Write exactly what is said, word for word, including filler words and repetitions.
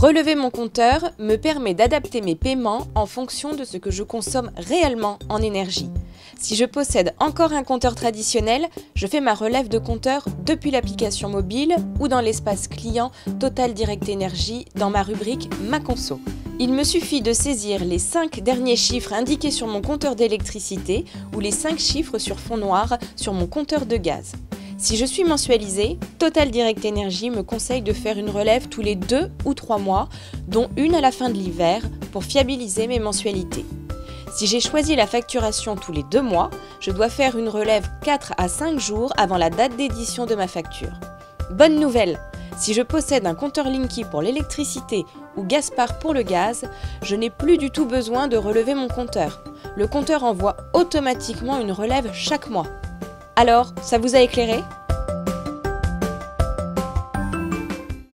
Relever mon compteur me permet d'adapter mes paiements en fonction de ce que je consomme réellement en énergie. Si je possède encore un compteur traditionnel, je fais ma relève de compteur depuis l'application mobile ou dans l'espace client Total Direct Energy dans ma rubrique Ma Conso. Il me suffit de saisir les cinq derniers chiffres indiqués sur mon compteur d'électricité ou les cinq chiffres sur fond noir sur mon compteur de gaz. Si je suis mensualisée, Total Direct Energy me conseille de faire une relève tous les deux ou trois mois, dont une à la fin de l'hiver, pour fiabiliser mes mensualités. Si j'ai choisi la facturation tous les deux mois, je dois faire une relève quatre à cinq jours avant la date d'édition de ma facture. Bonne nouvelle! Si je possède un compteur Linky pour l'électricité ou Gaspard pour le gaz, je n'ai plus du tout besoin de relever mon compteur. Le compteur envoie automatiquement une relève chaque mois. Alors, ça vous a éclairé ?